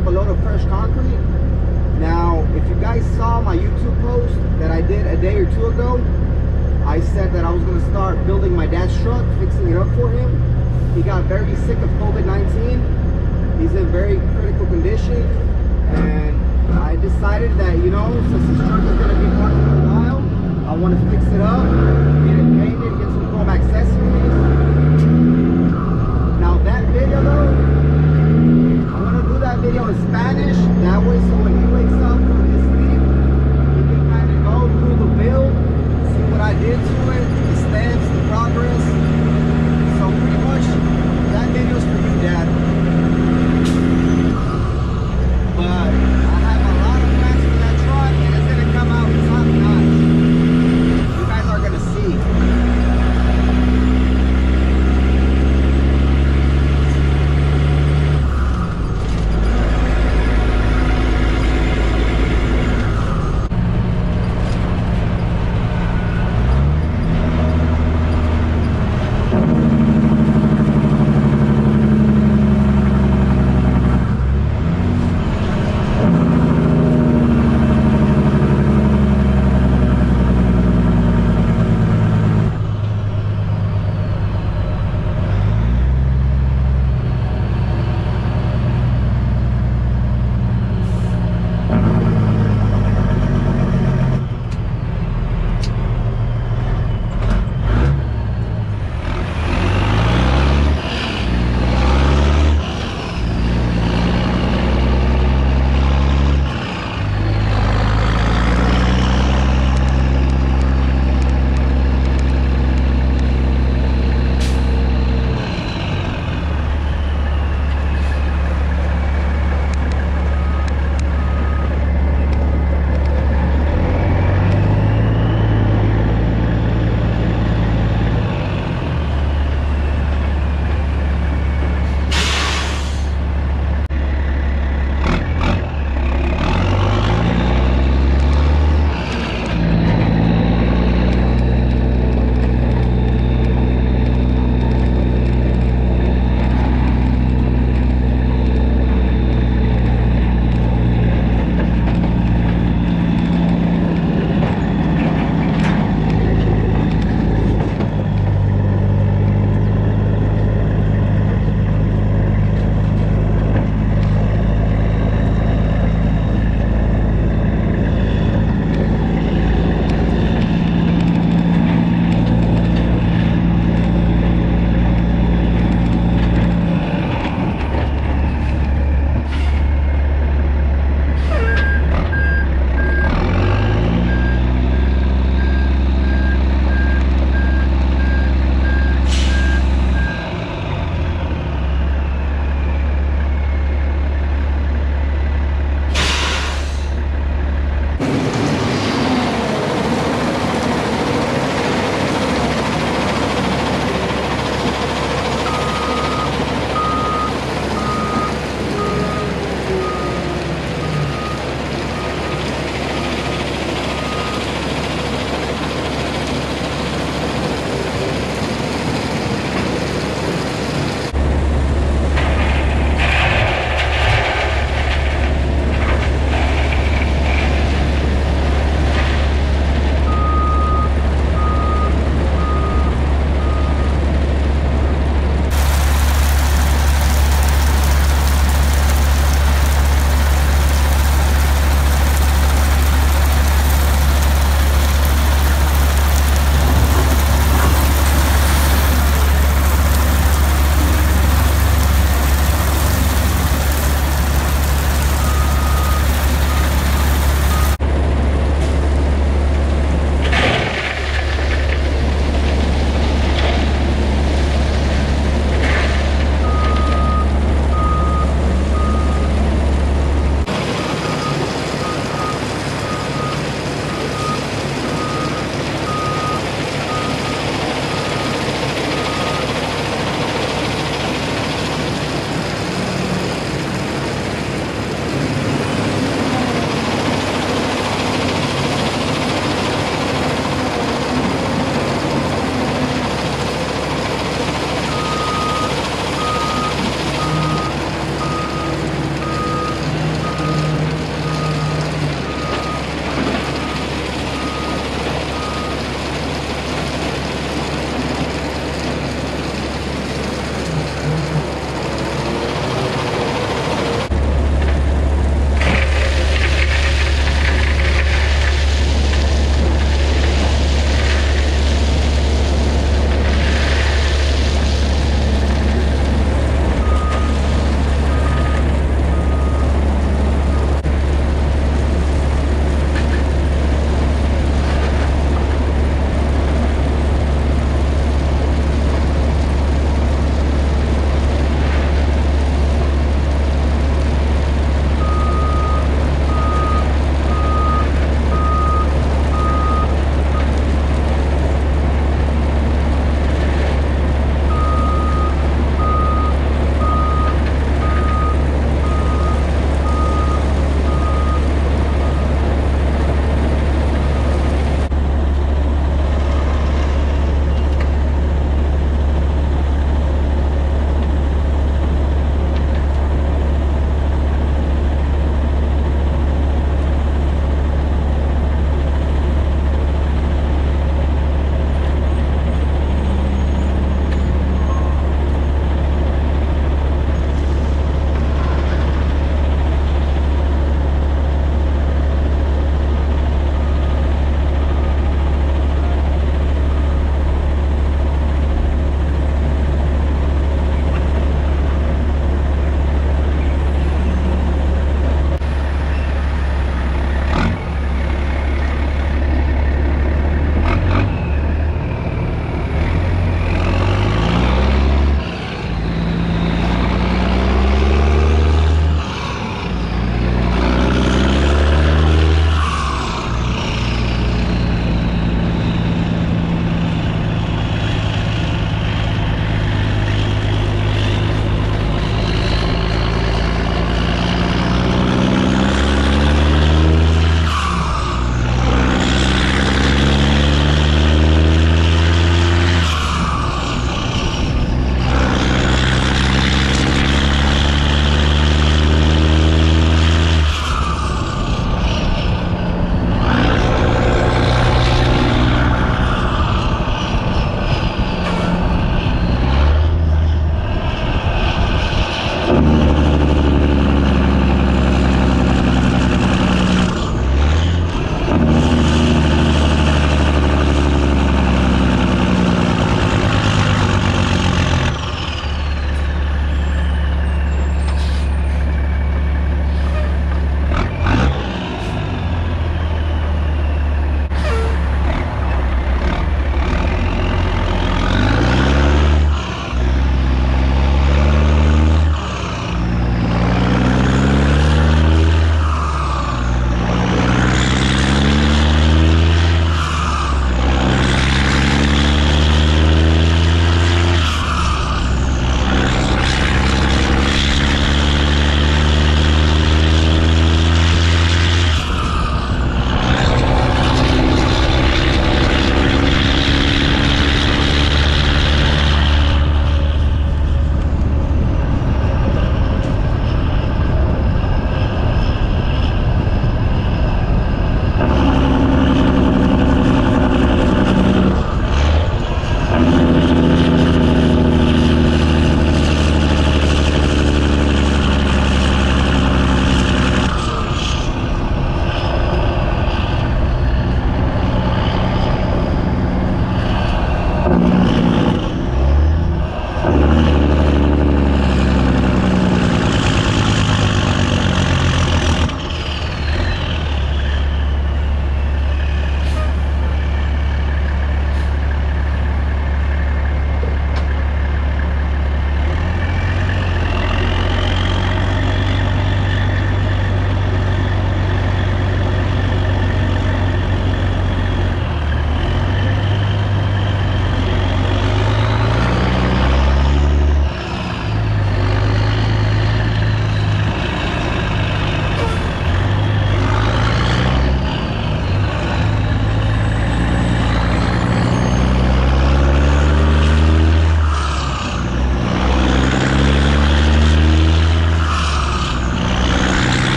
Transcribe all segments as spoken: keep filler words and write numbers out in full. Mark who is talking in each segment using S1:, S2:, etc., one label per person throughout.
S1: up a load of fresh concrete. Now, if you guys saw my YouTube post that I did a day or two ago, I said that I was going to start building my dad's truck, fixing it up for him. He got very sick of COVID nineteen. He's in very critical condition. And I decided that, you know, since his truck is going to be parked for a while, I want to fix it up, get it painted, get some chrome accessories. Now that video though, I want to do that video in Spanish. That way, so when he wakes up from his sleep, he can kind of go through the build, see what I did to it, the steps, the progress. So pretty much, that video's for you, Dad. But I have a lot of plans for that truck, and it's gonna come out top notch. You guys are gonna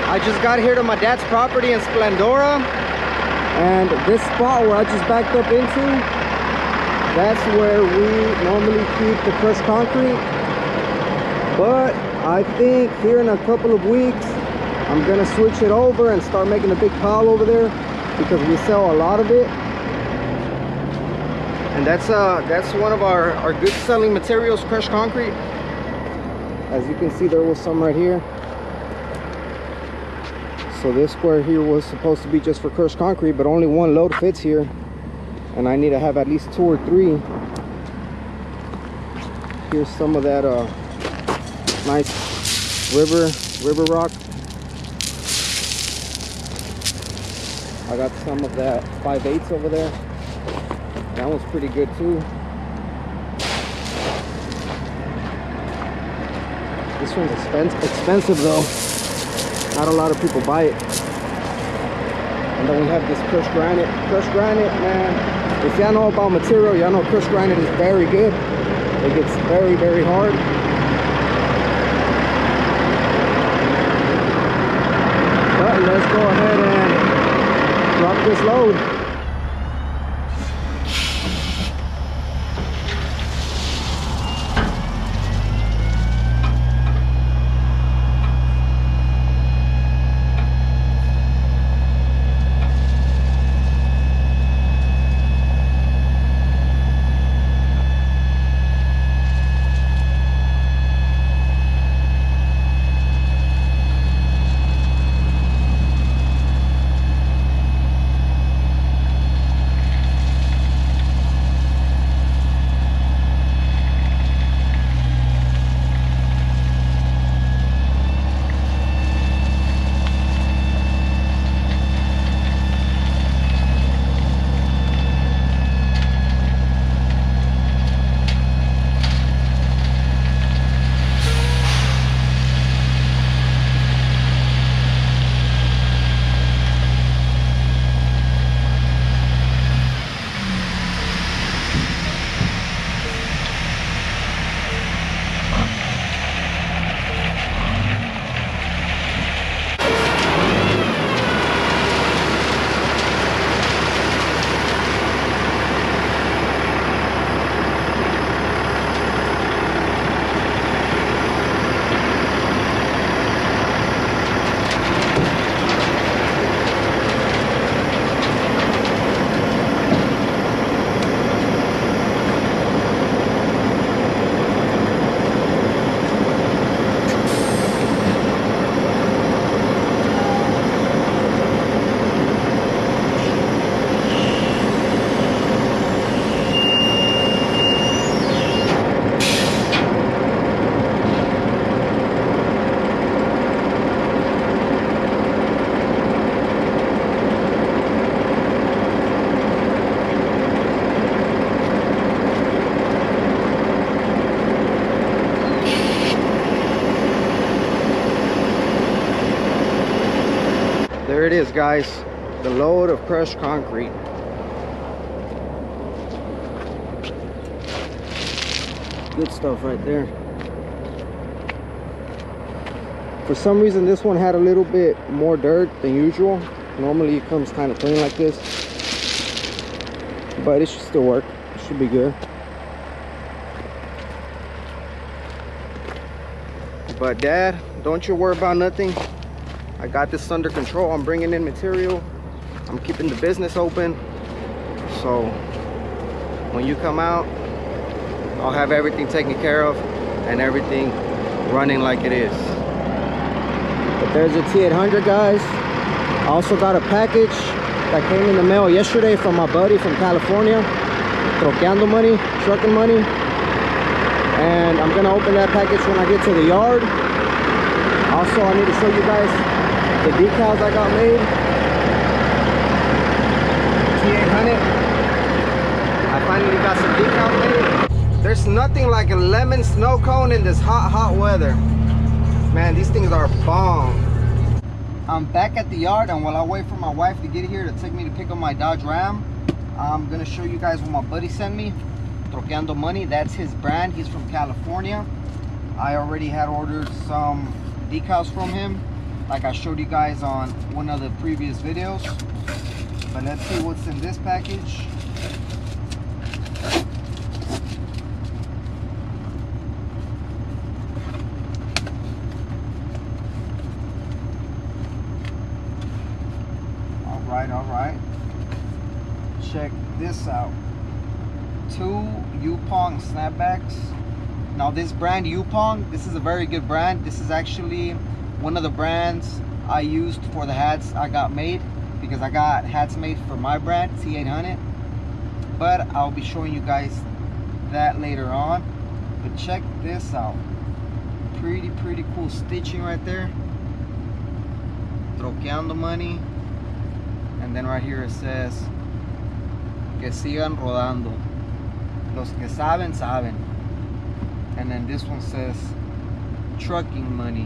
S1: I just got here to my dad's property in Splendora, and this spot where I just backed up into, that's where we normally keep the crushed concrete. But I think here in a couple of weeks I'm gonna switch it over and start making a big pile over there, because we sell a lot of it, and that's uh that's one of our our good selling materials, crushed concrete. As you can see, there was some right here. So this square here was supposed to be just for crushed concrete, but only one load fits here, and I need to have at least two or three. Here's some of that uh, nice river river rock. I got some of that five eighths over there. That one's pretty good too. This one's expensive, expensive though. Not a lot of people buy it. And then we have this crushed granite. Crushed granite, man, if y'all know about material, y'all know crushed granite is very good. It gets very, very hard. But let's go ahead and drop this load. There it is, guys, the load of crushed concrete. Good stuff right there. For some reason this one had a little bit more dirt than usual. Normally it comes kind of clean like this, but it should still work. It should be good. But Dad, don't you worry about nothing. I got this under control. I'm bringing in material. I'm keeping the business open. So when you come out, I'll have everything taken care of and everything running like it is. But there's a T eight hundred, guys. I also got a package that came in the mail yesterday from my buddy from California. Troqueando money, trucking money. And I'm gonna open that package when I get to the yard. Also, I need to show you guys the decals I got made. T eight hundred. I finally got some decals made. There's nothing like a lemon snow cone in this hot, hot weather. Man, these things are bomb. I'm back at the yard, and while I wait for my wife to get here to take me to pick up my Dodge Ram, I'm gonna show you guys what my buddy sent me. Troqueando Money, that's his brand. He's from California. I already had ordered some decals from him. like I showed you guys on one of the previous videos. But let's see what's in this package. All right, all right. Check this out. Two Yupong snapbacks. Now this brand Yupong, this is a very good brand. This is actually one of the brands I used for the hats I got made, because I got hats made for my brand, T eight hundred. But I'll be showing you guys that later on. But check this out. Pretty, pretty cool stitching right there. Troqueando money. And then right here it says, que sigan rodando. Los que saben, saben. And then this one says, trucking money.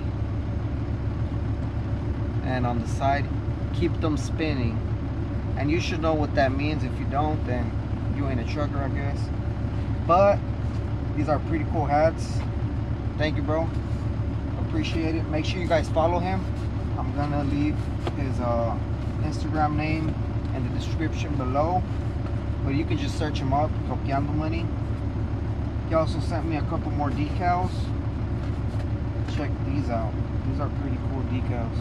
S1: And on the side, keep them spinning. And you should know what that means. If you don't, then you ain't a trucker, I guess. But these are pretty cool hats. Thank you, bro. Appreciate it. Make sure you guys follow him. I'm gonna leave his uh, Instagram name in the description below. But you can just search him up, Troqueando Money. He also sent me a couple more decals. Check these out. These are pretty cool decals.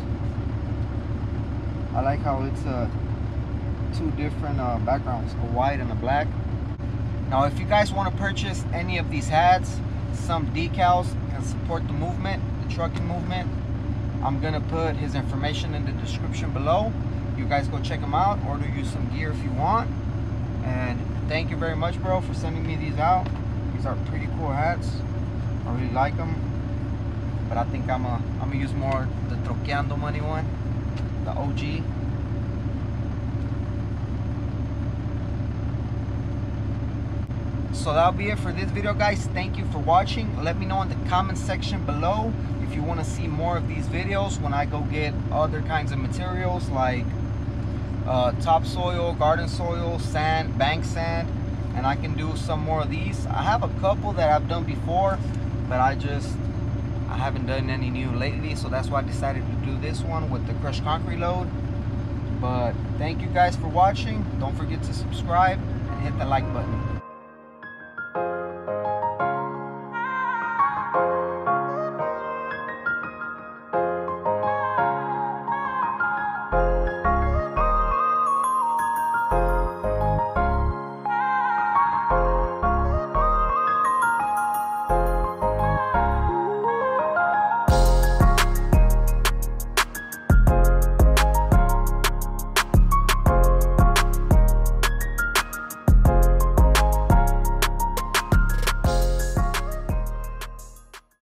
S1: I like how it's uh, two different uh, backgrounds, a white and a black. Now if you guys want to purchase any of these hats, some decals, and support the movement, the trucking movement, I'm gonna put his information in the description below. You guys go check him out, order you some gear if you want. And thank you very much, bro, for sending me these out. These are pretty cool hats. I really like them. But I think I'm a, I'm gonna use more the Troqueando Money one, the O G. So that'll be it for this video, guys. Thank you for watching. Let me know in the comment section below if you want to see more of these videos when I go get other kinds of materials like uh, topsoil, garden soil, sand, bank sand, and I can do some more of these. I have a couple that I've done before, but I just I haven't done any new lately, so that's why I decided to do this one with the crushed concrete load. But thank you guys for watching. Don't forget to subscribe and hit the like button.